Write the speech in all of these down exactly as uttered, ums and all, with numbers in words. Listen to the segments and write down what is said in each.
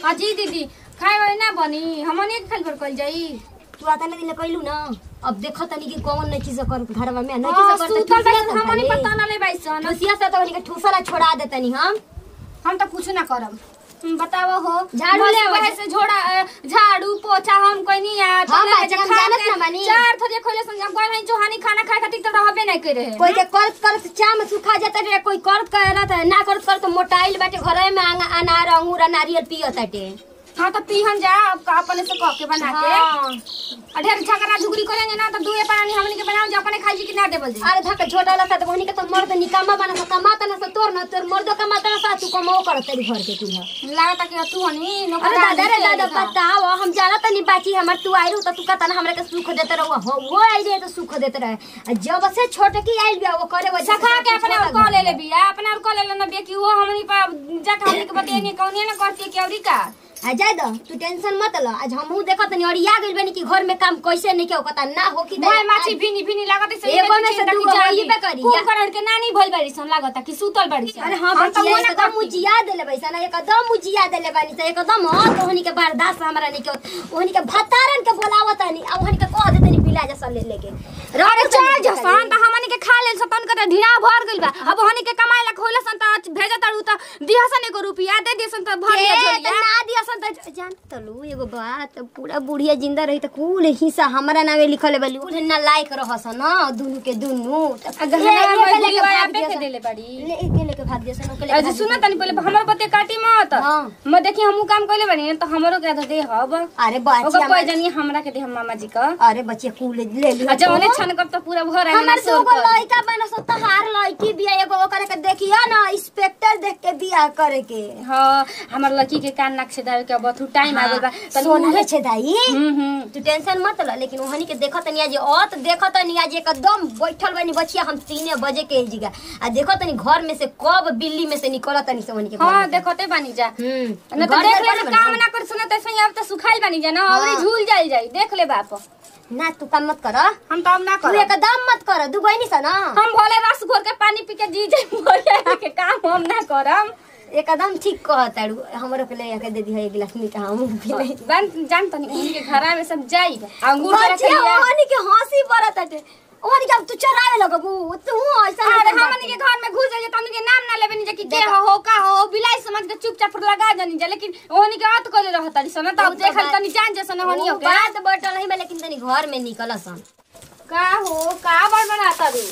अजी दीदी खाए वाली ना बनी हमने खाली पर कल जाई तू आता ना दिन कइलू ना अब देखो तनी कि कौन नहीं चीज कर घरवा में नहीं चीज कर सुतल बैठ हमने पता ना ले बैसन ठुसिया से तो उनके ठुसला छोड़ा देतनी हम हम तो कुछ ना करब बताओ हो झाड़ू ले वजह से झोड़ा झाड़ू पोछा हम कोई नहीं आ हम जानत ना बानी चार थोड़े खोले संग कोई नहीं जोहानी खाना खाए खातिर तो रहबे नहीं करे कोई के कर कर चाम सुखा जाता रे कोई कर करत ना कर कर तो मोटाइल बाटे घरे में अनार अंगूर नारियल पियताटे हां तो पीहन जा अपने से कह के बना के हां ढेर झगड़ा झुगड़ी करेंगे ना तो दुए पानी हमनी के बनाओ जो अपने खाई जी कि ना देबल दे अरे धक छोटा लता तो हमनी के तो मर्द निकामा बना तो कमाता ना तोर ना तोर मर्द कमाता ना तू कमाओ कर तेरी घर के तुहा लागता कि तू हनी नो अरे दादा रे दादा बताओ हम जाना त नहीं बाकी हमर तू आइलू त तू कहता ना हमरा के सुख देते रहो हो वो आई जे तो सुख देते रहे जब से छोटे की आइल बिया वो करे वो सखा के अपने और कॉल ले ले बिया अपने और कॉल ले ले ना बिया कि वो हमनी पर जाके हमनी के बतेनी कौन ना करती कि औरी का आ जाय द तू टेंशन मत ल आज हमहू देखत नहीं और या गेल बनी कि घर में काम कैसे नहीं के पता ना हो कि मैं माछी भिनी भिनी लागत से एगो में से दूगो होइबे करी कुल करण के नानी भइल बाड़ी सन लागत कि सुतल बाड़ी सन अरे हां बचिया एकदम मुजिया देले बैसा ना एकदम मुजिया देले बानी त एकदम हां तोहनी के बर्दाश्त हमरा नहीं के ओहनी के भतारन के बोलावत नहीं अब ओहनी के कह देतनी पिला जैसा ले लेके अरे चल जसन त हमनी के खा लेल सतन के ढीला भर गइल बा अब ओहनी के कमाई ला खोइला सन त भेजत तारू त दिहसन एको रुपया दे दिहसन त भर ले जोलिया ना दिहसन त जान तलू एगो बात पूरा बुढ़िया जिंदा रही त कुल हिस्सा हमरा नामे लिखले बली कुल ना लायक रहस न दुनु के दुनु गहना में बुढ़िया पे के देले बाड़ी ले के लेके भाग जसन के ले सुन तनी पहले हमर बते काटी मत म देखी हमहु काम कइले बानी त हमरो के दे हब अरे बच्ची कोई जानी हमरा के दे हम मामा जी का अरे बच्ची कुल ले ली अच्छा ओने छन कर त पूरा भर आई हमर दूगो लइका बना सो तहार लइकी बिया एगो ओकरे के देखिया ना इंस्पेक्टर देख के बिया करे के हां हमर लड़की के कान नाक से दावे के बथु टाइम आ गइल बा सोना ले छे दाई हम तू टेंशन मत ल लेकिन ओहनी के देखत नहीं आज ओत देखत नहीं आज एकदम बैठल बनी बचिया हम तीन बजे के जीगा आ देखत नहीं घर में से कब बिल्ली में से निकलत नहीं से ओहनी के हां देखते बानी जा हम न तो देख ले काम ना कर सुनत ऐसे अब तो सुखाइल बानी जा ना औरी झूल जाई जाई देख ले बाप ना तू काम मत कर हम तो ना कर तू एकदम मत कर दू बहनी स ना हम भोले रस घोर के पानी पी के जी जाई मोरिया के काम हम ना करम एकदम ठीक कहताड़ू हमरो के ले आके दे दी है एक गिलास मीठा हम पीले जान जान तनी उनके घरा में सब जाई अंगूर के रखिया ओनी के हंसी बरत है ओनी के तू चरावे लगबू तू ऐसा अरे हमनी के घर में घुस जाई तनी के नाम ना लेबे नी जे कि के हो का हो बिलाई समझ के चुपचाप लगा जानी जा लेकिन ओनी के बात करे रहताड़ी सन त देखल तनी जान जसन होनी हो बात बटल नहीं लेकिन तनी घर में निकलसन का हो का बड़ बनाता रू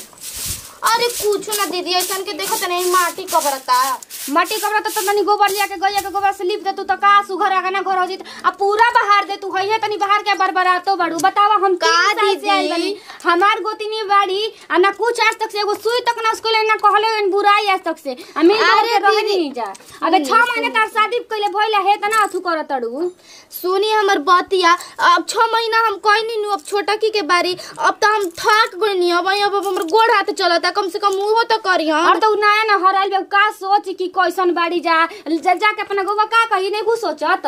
अरे कुछ ना दीदी ऐसा के देखो त नहीं माटी कबरता माटी कबरता त तनी गोबर लिया के गैया के गोबर से लिप दे तू त का सुघर आगना घर हो जित आ पूरा बाहर दे तू हइए तनी बाहर के बरबरातो बड़ू बतावा हम का दीदी हमार गोतिनी बाड़ी आ ना कुछ आज तक से एगो सुई तक ना उसको लेना कहले बुराई आज तक से आ मिल के रह नहीं जा अबे छह महीने तार शादी कइले भइले हे त ना अथु करतड़ू सुनी हमर बतिया अब छह महीना हम कोई नहीं अब छोटकी के बारी अब त हम थक गइनी अब अब हमर गोड़ हाथ चलता कम से कम मुंह तो करी हम और तो नया ना हराइल बे का सोच की कैसन बाड़ी जा जा के अपना गोवा का कही नहीं कुछ सोचत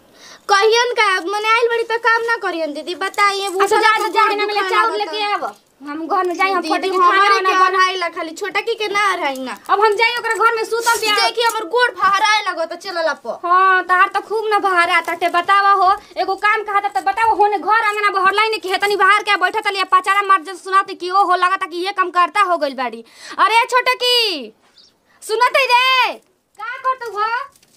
कहियन का मने आइल बड़ी त काम ना करियन दीदी बताइए वो अच्छा जा जा के ना चावल लेके आब हम घर में जाई हम फोटे के खाना ना बनाइला खाली छोटकी के ना रही ना अब हम जाई ओकरा घर में सुतल पे देखी हमर गोड़ फहराए लगो त चलला प हां तार त खूब ना बहारा ताटे बतावा हो एगो काम कहत त बताओ होने घर अंगना बहर लाइन के हेतनी बाहर के बैठा तलिया पाचारा मार जे सुनाते कि ओ हो लगता कि ये काम करता हो गइल बाड़ी अरे छोटकी सुनत रे का करत हो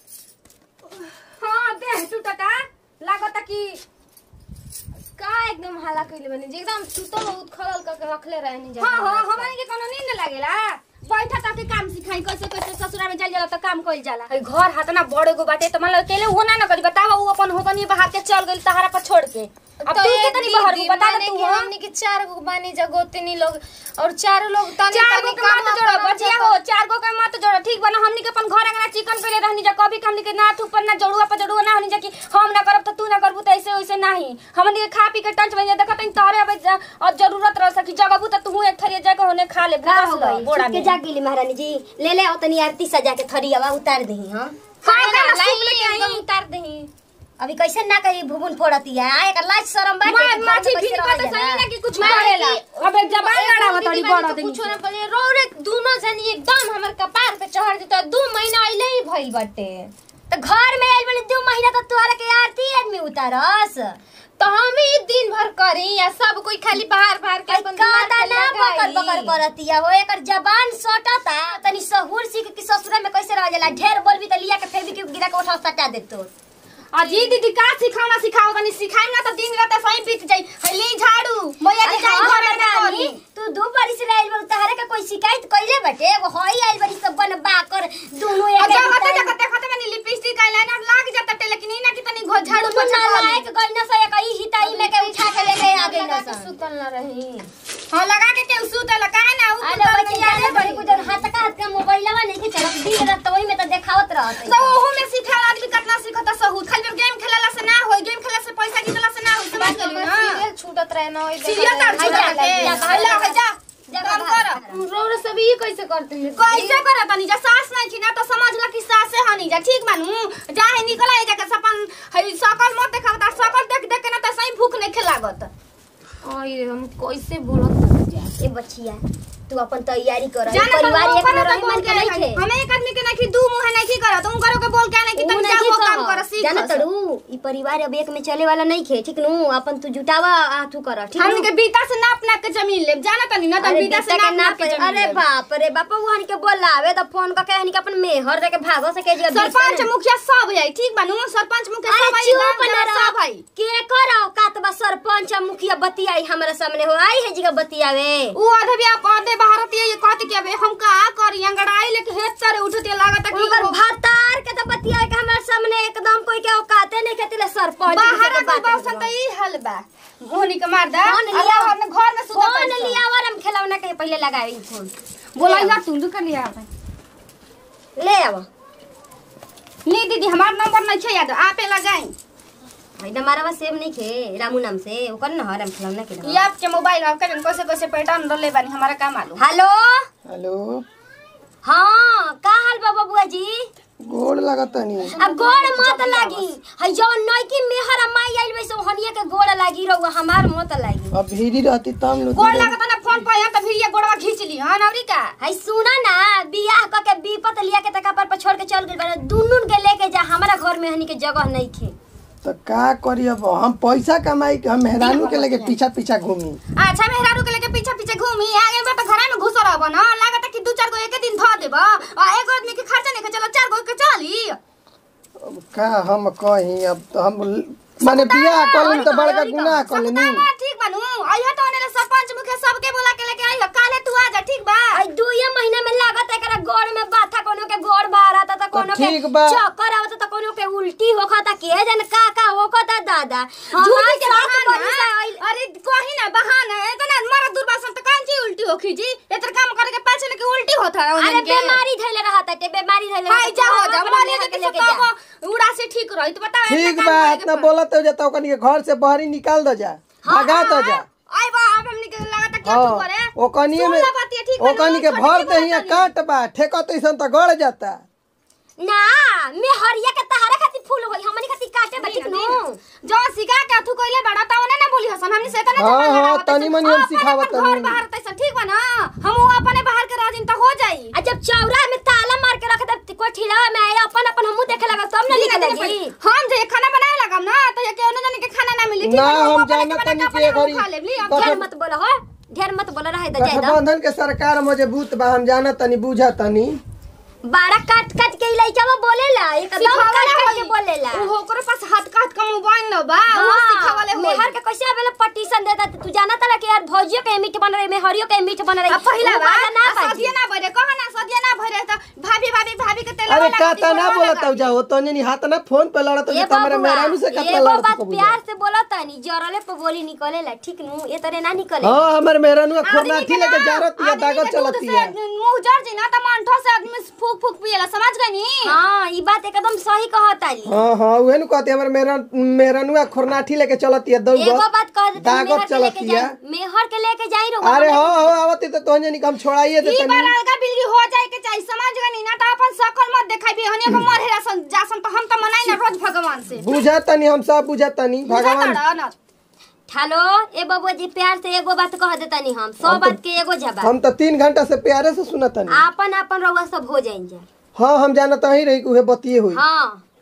हां देह टूटता लागत कि का एकदम हाला कइले बनी जे एकदम सुतल बहुत खलल क के रखले रहनी जा हां हां हमनी के कोनो नींद लागेला बैठा ताके काम सिखाई कैसे कैसे ससुरा में चल जाला त काम कइल जाला ए घर हाथ ना बड़े गो बाटे त मन अकेले होना न करी बतावा उ अपन होतनी बाहर के चल गइल तहारा पर छोड़ के अब तू के तनी बाहर को बता दे तू हमनी के चार गो बानी जगोतनी लोग और चार लोग तनी तनी काम मत जोड़ बचिया हो चार गो के मत जोड़ ठीक बना हमनी के अपन घर अंगना चिकन कइले रहनी जा कभी हमनी के नाथ ऊपर ना जोड़ुआ पर जोड़ुआ ना होनी जा कि हम ना करब त तू ना करबू त ऐसे वैसे नहीं हमनी के खा पी के टंच बन जा देखत तनी तोरे अब और जरूरत रह सकी जगबू त तू एक थरिया जाके होने खा ले बस बोड़ा में जा गेली महारानी जी ले ले ओतनी आरती सजा के थरियावा उतार देही हां हां ना लाइन लेके एकदम उतार देही अभी कैसे ना कही भुवन फोड़तिया एक लाज शरम बाटे माछी फिर पता सही ना कि कुछ मारेला अबे जबान लड़ावा तड़ी बड़ा दिन कुछ ना बोले रोरे दोनों जनी एकदम हमर कपार पे चढ़ जतो दो महीना आइले ही भइल बाटे त घर में आइल बोले दो महीना त कहता रस तो हम ही दिन भर करी या सब कोई खाली बाहर बाहर के अपन कादा ना बकर बकर करतिया हो एकर जबान सटता तनी सहूर सीख के ससुरा में कैसे रह जाला ढेर बोलबी त लिया के फेबी के गिरा के उठा सटा देतो अजी दीदी का सिखावना सिखाओ तनी सिखाई ना तो दिन रात सही बीत जाई हली झाड़ू मोया के जाई घर में करी तू दो बारी से आइल बोल तहरे का कोई शिकायत कइले बटे एगो होई आइल बड़ी सब बनबा कर दोनों एक अच्छा होते देखते देखते में लिपस्टिक आईलाइनर लाग जाता टे लेकिन इना कि तनी घो झाड़ू पोछा लायक गइना से एक ही हिताई में के उठा के लेके आ गइना सा सुतल ना रही हां लगा के के सुतल काहे ना उ अरे बच्ची यारे बड़ी कुछ हाथ का हाथ का मोबाइलवा नहीं के चलत दिन रात वही में तो देखावत रहत तो ओहू में सिखा आदमी कितना सिखता सहूत खाली गेम खेलला से ना होई गेम खेलला से पैसा जीतला से ना होई समझ गेली ना सीरियल छूटत रहे ना ओई सीरियल तार छूटत है हल्ला हो जा काम कर रोड सब ये कैसे करते हैं कैसे करत तनी जा सास नहीं थी ना तो समझला कि सास है हनी जा ठीक बानू जाहे निकल आए जाके सपन हई सकल मत देखावता सकल देख देख के ना तो सही भूख नहीं खेलागत ओए हम कैसे बोलत जा ए बच्चिया तू अपन तैयारी कर परिवार एक में रही मन के नहीं थे हमें एक आदमी के नहीं दू मुंह नहीं की करत तुम करो के बोल के नहीं कि तुम क्या वो काम कर सीख जाना तड़ू ई परिवार अब एक में चले वाला नहीं खे ठीक नु अपन तू जुटावा आथू कर ठीक हम के बीता से नाप नाप के जमीन ले जाना तनी ना तो बीता से नाप नाप के जमीन अरे बाप रे बाप वो हनी के बोलावे तो फोन का कहनी के अपन मेहर रे के भागो से के जगह सरपंच मुखिया सब आई ठीक बानू सरपंच मुखिया सब आई सब आई के करो कातबा सरपंच मुखिया बतियाई हमरा सामने हो आई है जगह बतियावे उ आधे भी आप आधे भारतीय ये कहत के अबे हम का करी अंगड़ाई लेके हेत सारे उठते लागत कि ओकर भातार के तो बतियाई के हमरा सामने एकदम कोई के औकाते नहीं खेतिले सरपंच बाहर के बात त ई हल बा ओनी के मार दा अल्लाह अपने घर में सुता फोन लिया और हम खिलौना के पहले लगाई फोन बोलाई ना तू कर लिया ले आव ली दीदी हमार नंबर नहीं छै याद आपे लगाई भाई हमारा बस सेव नहीं खे रामू नाम से ओकर न हरम खिलौना के ये आपके मोबाइल में कजन कैसे कैसे पैटर्न डले बानी हमारा का मालूम हेलो हेलो हां का हाल बा बबुआ जी गोड़ लगतनी अब गोड़ मत लागी हई जो नई की मेहर माई आइल वैसे हनिया के गोड़ लागी रहुआ हमार मत लागी अब भीड़ी रहती तब लो गोड़ लागत ना फोन पर त फिर ये गोड़वा खींच ली हां नवरी का हई सुना ना बियाह क के बीपत लिया के तका पर छोड़ के चल गइल बा दुनुन के लेके जा हमारा घर में हनी के जगह नहीं खे तो का करी अब हम पैसा कमाई के हम मेहरानू के लेके पीछा पीछा घूमी अच्छा मेहरानू के लेके पीछा पीछे घूमी आगे में तो घर में घुस रहब ना लागत कि दो चार गो एक दिन ध देब आ एगो आदमी के खर्चा नहीं के चलो चार गो के चली अब का हम कही अब तो हम माने बियाह करलन तो बड़का गुनाह करलनी ठीक बानू आइहा तो ने सरपंच मुखे सबके बोला के लेके आइहा काले तू आ जा ठीक बा आई दुइया महीना में लागत एकरा गोड़ में बाथा कोनो के गोड़ बाहर आता त कोनो के चक्कर आवत त कोनो के उल्टी होखता के जन का का होखता दादा झूठी के बहाना अरे कहीं ना बहाना इतना मर दुर्वासन त कांची उल्टी होखी जी एतर काम करे के पाछे के उल्टी होता अरे बीमारी धइले रहता ते बीमारी धइले हाय जा हो जा मारे के सब उड़ा से ठीक रही तो बता ठीक बा इतना बोलत हो जाता ओकनी के घर से बाहर निकाल दो जा भगा दो जा आई बा अब हमनी के लागत क्या तू करे ओकनी में ओकनी के भर दे हिया काट बा ठेका तो इसन त गड़ जाता ना मैं हरिया के तहारा खाती फूल होई हमनी खाती काटे बा ठीक नु जो सिखा के तू कइले बड़ा त ओने ना बोली हसन हमनी से तना हां हां तनी मनी हम सिखावत तनी घर बाहर तैसे ठीक बा ना हम अपने बाहर के राजिन त हो जाई आ जब चौरा में ताला मार के रख दे को ठिला में अपन अपन हमहु देखे लगा तब ना निकलेगी हम जे खाना बनाए लगम ना त ये केनो जने के खाना ना मिली ठीक ना हम जाना तनी के घरी ढेर मत बोला हो ढेर मत बोला रहे द जाय द गठबंधन के सरकार मजबूत बा हम जाना तनी बुझा तनी बाड़ा काट काट के लइका में बोलेला एकदम काट काट के बोलेला ओ ओकरे पास हाथ काट का मोबाइल न बा वो सिखावले हो मेहर के कैसे आवेला पटीशन देता तू जाना तला के यार भौजियो के मीठ बन रही मेहरियो के मीठ बन रही पहिला बा ना सदिया ना भरे कह ना सदिया ना भरे त भाभी भाभी भाभी के तेल अरे का त ना बोलत हो जाओ तो नहीं हाथ ना फोन पे लड़त हो तमरे मेहरानू से कत लड़त को प्यार से बोलत नहीं जरले पे बोली निकलेला ठीक नु ये तरे ना निकले हां हमर मेहरानू खोनाठी लेके जारत या दागत चलती है मुंह जर जी ना त मंठो से आदमी फूक फूक पिएला समझ गनी हां ई बात एकदम सही कहताली हां हां ओहे नु कहते हमर मेहरा मेहरानू खोनाठी लेके चलती है दौड़ एगो बात कह दे दागत चलती है मेहर के लेके जाई रो अरे हां हां आवत तो तोहने निकम छोड़ाइए दे तनी ई बार अलगा बिल्ली हो जाए के चाहिए समझ गनी ना त अपन सकल मत देखाबी हनी को मरहेरा सन जासन त हम त मनाई ना रोज भगवान से बुझा तनी हम सब बुझा तनी भगवान हेलो ए बबुआ जी प्यार से एगो बात कह देतानी हम सौ बात के एगो जवाब हम त तीन घंटा से प्यारे से सुनतनी आपन आपन रउआ सब हो जाइन जा हां हम जानत ही रही उहे बतिए होई हां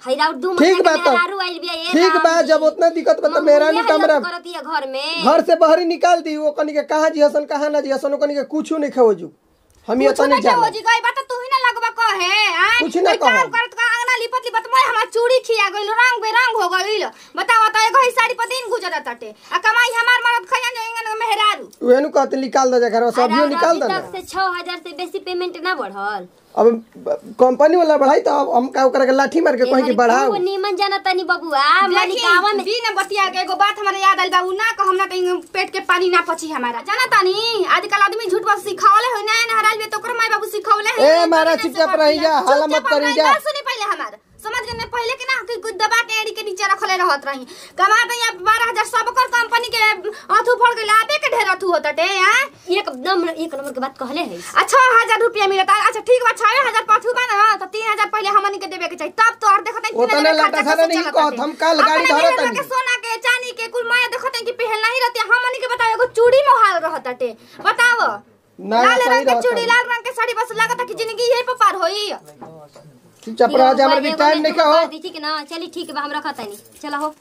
हैरा दू ठीक महीना बात के तो। मेहरारू आइल बिया ये ठीक बा, जब उतना दिक्कत बा तो मेरा नहीं कमरा करती है घर में। घर से बाहर ही निकाल दी। वो कनी के कहां जी हसन कहां ना जी हसन, कनी के कुछ नहीं खेवजू। हम ये तो नहीं जाने। हो जी गई बात तू ही ना लगबा कहे आ कुछ ना काम कहो। करत का अंगना लिपत लिपत मैं हमरा चूड़ी खिया गइल, रंग बेरंग हो गइल। बताओ त एगो ही साड़ी पर दिन गुजर ताटे आ कमाई हमार मरद खयन जाएंगे मेहरारू। वेनु कहते निकाल दे घर से, अभी निकाल दे। तक से छह हजार से बेसी पेमेंट ना बढ़ल। अब कंपनी वाला बढ़ाई तो अब हम का ओकरा के लाठी मार के कहीं के बढ़ाओ। वो नीमन जाना तनी बबुआ मलिकावा में बिन बतिया के एगो बात हमरा याद आइल बा, उ ना कहम ना कहीं पेट के पानी ना पची हमारा। जाना तानी आजकल आदमी झूठ बात सिखावले हो ना नहराल में तो ओकर माई बाबू सिखावले है। ए मारा चुपचाप रही जा, हाला मत करी जा। सुनी पहले हमार समझ गए पहले के ना कि कुछ दबा के एड़ी के नीचे रखले रहत रही। कमा दे बारह हजार सब कर कंपनी के अथु फड़ गेल, आबे के ढेर अथु होतटे हां। एकदम एक नंबर के बात कहले है। अच्छा हजार रुपया मिलता। अच्छा ठीक बा छह हजार पाछू बा ना तो तीन हजार पहले हमनी के देबे के चाहिए, तब तो और देखत है ओतने लाटा खाना नहीं कहत हम काल गाड़ी धरत नहीं के सोना के चांदी के कुल माया देखत है कि पहल नहीं रहते। हमनी के बताओ एगो चूड़ी मोहाल रहतटे। बताओ लाल रंग के चूड़ी लाल रंग के साड़ी बस लागत है कि जिंदगी यही पे पार होई। चुपचाप रह जा, हमर भी टाइम नहीं का हो। ठीक है ना, चली ठीक बा हम रखत है नहीं। चला हो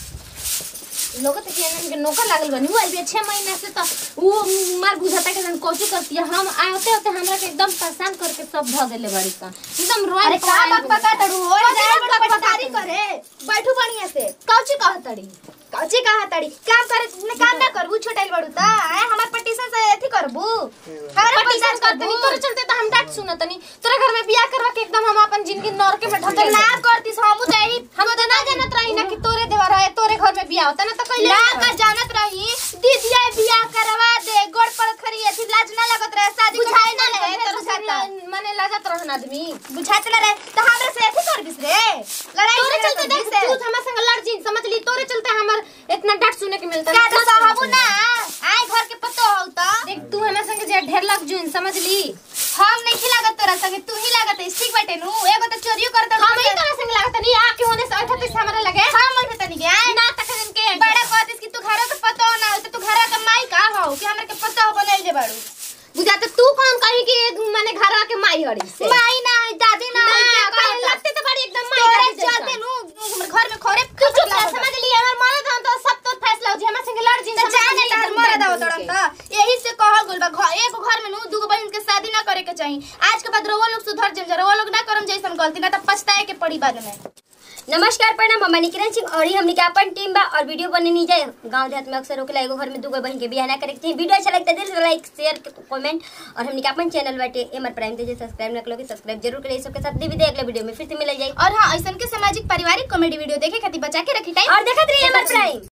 लोग तो के के नौकर लागल बनी हुआ है छह महीना से, तो वो मार बुझाता के जन कोची करती है। हम आते होते हमरा के एकदम परेशान करके सब भ गेले बड़ी का एकदम रोए। अरे का बात पता तड़ू हो जा पटकारी करे बैठू बढ़िया से कौची कहतड़ी कौची कहतड़ी काम करे ने काम ना करबू छोटाइल बड़ू त आए हमर पटिशन से एथी करबू हमरा पटिशन करतनी तोरे चलते त हम डांट सुनतनी तोरे घर में बियाह करवा के एकदम हम अपन जिंदगी नर के बैठल ना करती हमू त एही हम त ना जानत रही ना कि तोरे देवर है तोरे घर में बियाह होता ना त कइले ना का जानत रही दीदिया बियाह करवा दे गोड़ पर खरी एथी लाज ना लगत रहे शादी बुझाई ना रहे तोरे साथ माने लाजत रहन आदमी बुझात ना रहे त हमरा से एथी करबिस रे लड़ाई तोरे चलते देख तू हमरा संग लड़ जी समझ ली तोरे चलते हमर इतना डांट सुने के मिलता है। क्या साहबू ना आए घर के पतो हो त देख तू हमरा संग जे ढेर लग जून समझ ली। हम नहीं खिलागत तोरा संग तू ही लागत है ठीक बाटे नु एगो त चोरियो करत हम ही तोरा संग लागत नहीं आ के होने से अच्छा से हमरा लगे हम मन पता नहीं के आए ना तक दिन के बड़ा कहतिस कि तू घर के पतो ना हो त तू घर के माई का हो कि हमरा के पतो हो बनल जे बाड़ू बुझा त तू कौन कही कि माने घर के माई हड़ी से माई ना दादी ना कहे लगते तो बड़ी एकदम माई दादी चलते नु घर में खोरे तू चुप ना समझ ली हमर मन था तो सब तो फैसला हो जे हमरा संग लड़ जिन जाने तार मर दाव तड़न त यही से कहल गेल बा एक घर में नु दूगो बहन के शादी ना करे के चाहिए। आज के बाद रोवा लोग सुधर जे रोवा लोग ना करम जैसन गलती ना त पछताए के पड़ी बाद में। नमस्कार प्रणाम, हम किरण सिंह और ही हमने के अपन टीम बा और वीडियो बने नहीं जाए गांव देहात में अक्सर होके एगो घर में दूगो बहन के बियाह ना करे के। वीडियो अच्छा लगता है दिल से लाइक शेयर कमेंट और हमने के अपन चैनल बाटे एमआर प्राइम ते सब्सक्राइब ना करोगे सब्सक्राइब जरूर करिए। सबके साथ दी विदाई अगले वीडियो में फिर से मिल जाए। और हां ऐसन के सामाजिक पारिवारिक कॉमेडी वीडियो देखे खातिर बचा के रखी टाइम और देखत रहिए एमआर प्राइम।